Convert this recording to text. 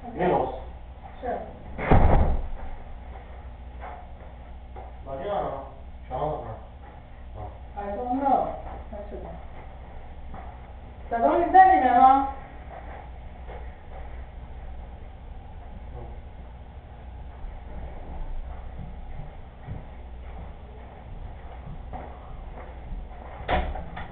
没有。 是。 打电话呢？全到这儿。啊。 I don't know，还是。小东，你在里面吗？